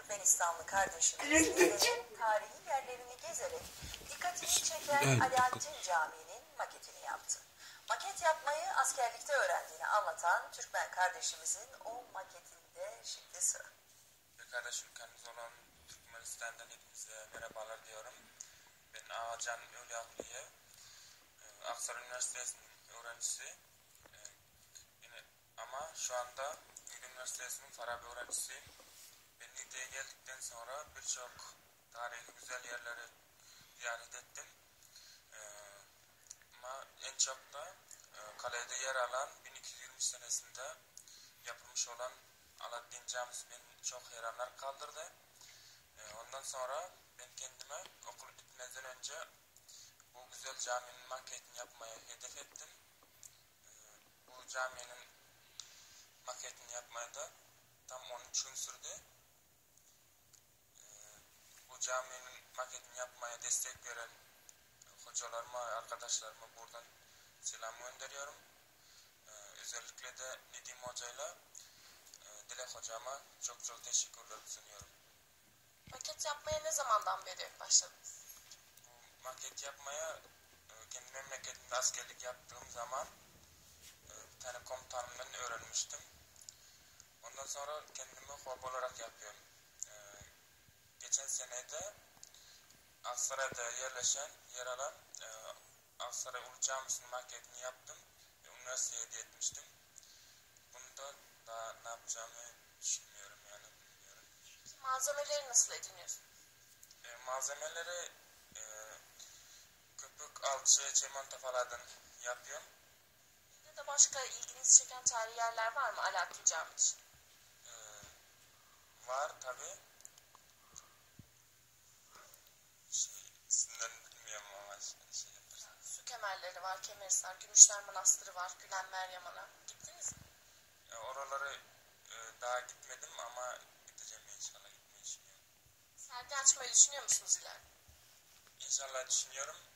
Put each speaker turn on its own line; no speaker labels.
Türkmenistanlı kardeşimiz ülkenin tarihi yerlerini gezerek dikkatini çeken Alaaddin Camii'nin maketini yaptı. Maket yapmayı askerlikte öğrendiğini anlatan Türkmen kardeşimizin o maketinde şimdi sıra.
Kardeş ülkemiz olan Türkmenistan'dan hepinize merhabalar diyorum. Ben Ağacan Ölyaklı'ya, Aksaray Üniversitesi'nin öğrencisi. Ama şu anda Niğde Üniversitesi'nin Farabi öğrencisiyim. Ben Niğde'ye geldikten sonra birçok tarihi güzel yerleri ziyaret ettim. Ama en çok da kalede yer alan 1220 senesinde yapılmış olan Alaaddin Camisi beni çok hayranlar kaldırdı. Ondan sonra ben kendime okul bitmeden önce bu güzel caminin maketini yapmayı hedef ettim. Bu caminin maketini yapmaya da tam 13 gün sürdü. Bu caminin maketini yapmaya destek veren hocalarıma, arkadaşlarıma buradan selam gönderiyorum. Özellikle de Nedim Hoca'yla Dilek Hocama çok teşekkürler sunuyorum.
Maket yapmaya ne zamandan beri başladınız?
Bu maket yapmaya kendi memleketimde askerlik yaptığım zaman bir tane komutanımdan öğrenmiştim. Ondan sonra kendimi hobi olarak yapıyorum. Geçen senede Aksaray'da yer alan Aksaray Ulu Camisi'nin maketini yaptım ve üniversiteye hediye etmiştim. Bunu da daha ne yapacağımı düşünmüyorum, yani bilmiyorum.
Malzemeleri nasıl ediniyorsun?
Malzemeleri köpük, alçı, çimento falan yapıyorum.
Ya da başka ilginizi çeken tarihi yerler var mı Alaaddin Camii için?
Var tabi. İsimlerini bilmiyorum ama şey yaparız.
Su kemerleri var, Kemerhisar, Gümüşler Manastırı var, Gülen Meryem Ana. Gittiniz mi?
Oraları daha gitmedim ama gideceğim inşallah, gitmeyi düşünüyorum.
Sergi açmayı düşünüyor musunuz ileride?
İnşallah düşünüyorum.